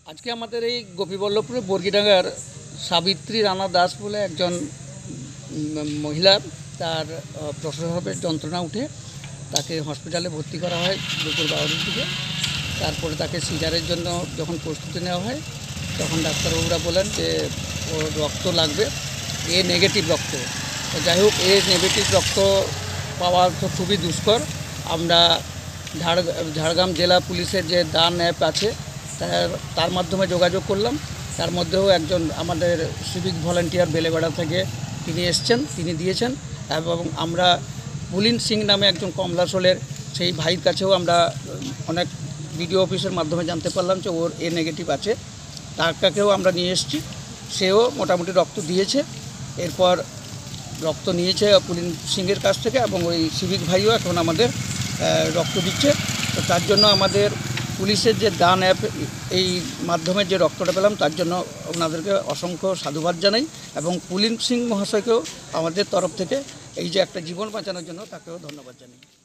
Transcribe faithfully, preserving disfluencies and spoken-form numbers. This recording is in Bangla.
আজকে আমাদের এই গোপীবল্লভপুরে বর্গিডাঙ্গার সাবিত্রী রানা দাস বলে একজন মহিলা, তার প্রসবের যন্ত্রণা উঠে তাকে হসপিটালে ভর্তি করা হয় দুপুর বারোটার দিকে। তারপরে তাকে সিজারের জন্য যখন প্রস্তুতি নেওয়া হয় তখন ডাক্তারবাবুরা বলেন যে ওর রক্ত লাগবে, এ নেগেটিভ রক্ত। তো যাই হোক, এ নেগেটিভ রক্ত পাওয়া তো খুবই দুষ্কর। আমরা ঝাড় ঝাড়গ্রাম জেলা পুলিশের যে দান অ্যাপ আছে তার তার মাধ্যমে যোগাযোগ করলাম। তার মধ্যেও একজন আমাদের সিভিক ভলান্টিয়ার বেলেবেড়া থেকে তিনি এসছেন, তিনি দিয়েছেন। এবং আমরা পুলিন সিং নামে একজন কমলাশোলের সেই ভাইয়ের কাছেও আমরা অনেক বিডিও অফিসের মাধ্যমে জানতে পারলাম যে ওর এ নেগেটিভ আছে। তাকেও আমরা নিয়ে এসেছি, সেও মোটামুটি রক্ত দিয়েছে। এরপর রক্ত নিয়েছে পুলিন সিংয়ের কাছ থেকে এবং ওই সিভিক ভাইও এখন আমাদের রক্ত দিচ্ছে। তো তার জন্য আমাদের পুলিশের যে দান অ্যাপ, এই মাধ্যমে যে রক্তটা পেলাম তার জন্য ওনাদেরকে অসংখ্য সাধুবাদ জানাই এবং পুলিন সিং মহাশয়কেও আমাদের তরফ থেকে এই যে একটা জীবন বাঁচানোর জন্য তাকেও ধন্যবাদ জানাই।